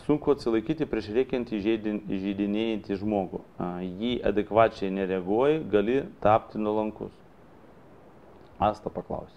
sunku atsilaikyti prieš rėkiantį įžeidinėjantį žmogų. Jį adekvačiai nereaguoji, gali tapti nuolankus. Asta paklausė.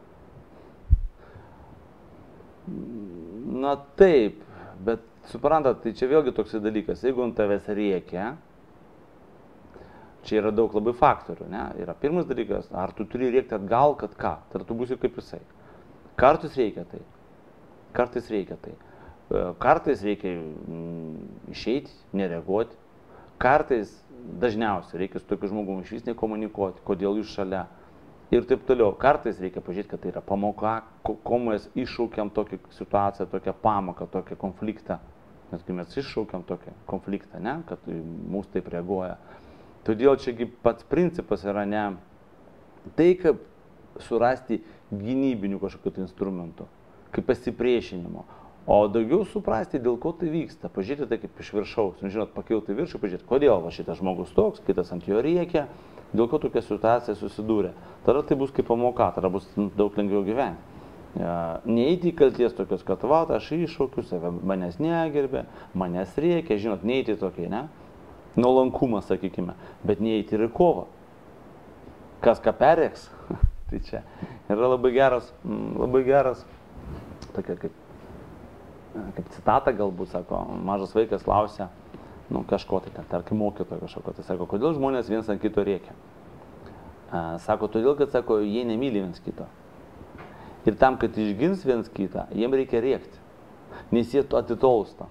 Na taip, bet suprantat, tai čia vėlgi toks dalykas. Jeigu ant tavęs rėkia, čia yra daug labai faktorių, ne? Yra pirmas dalykas, ar tu turi rėkti atgal, kad ką, tai tu būsi kaip jisai. Kartais reikia tai. Kartais reikia tai. Kartais reikia išeiti, nereaguoti. Kartais, dažniausiai, reikia su tokiu žmogumi išvis nekomunikuoti, kodėl jūs šalia. Ir taip toliau. Kartais reikia pažiūrėti, kad tai yra pamoka, ko mes iššaukiam tokią situaciją, tokią pamoką, tokią konfliktą. Nes kai mes iššaukiam tokią konfliktą, ne, kad mūsų taip reaguoja. Todėl čiagi pats principas yra ne tai, kaip surasti gynybinių kažkokių instrumentų, kaip pasipriešinimo, o daugiau suprasti, dėl ko tai vyksta. Pažiūrėti tai kaip iš viršaus. Žinot, pakilti viršų, pažiūrėti, kodėl va šitas žmogus toks, kitas ant jo rėkia, dėl ko tokia situacija susidūrė. Tada tai bus kaip pamoka, tada bus daug lengviau gyventi. Neįti į kalties tokios, kad va, aš iššaukiu save, manęs negerbė, manęs rėkia, žinot, neįti tokiai, ne? Nuolankumas, sakykime, bet neįti ir į kovą. Kas ką perėks, tai čia yra labai geras, tokia kaip citata galbūt, sako, mažas vaikas klausia, nu kažko tai ten, tarkim mokytojo kažko, tai sako, kodėl žmonės viens ant kito rėkia? Sako, todėl, kad, sako, jie nemyli viens kito. Ir tam, kad išgins viens kitą, jiem reikia rėkti, nes jie atitolsta.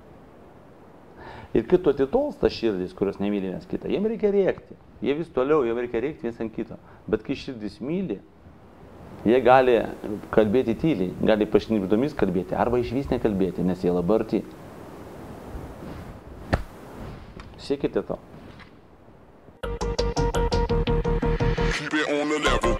Ir kai tu atitolsta širdis, kurios nemyli viens kitą, jiem reikia rėkti. Jie vis toliau, jiem reikia rėkti viens ant kito. Bet kai širdis myli, jie gali kalbėti tyliai, gali pašnibždomis kalbėti, arba išvis nekalbėti, nes jie labai arti. Siekite to. Keep it on the level.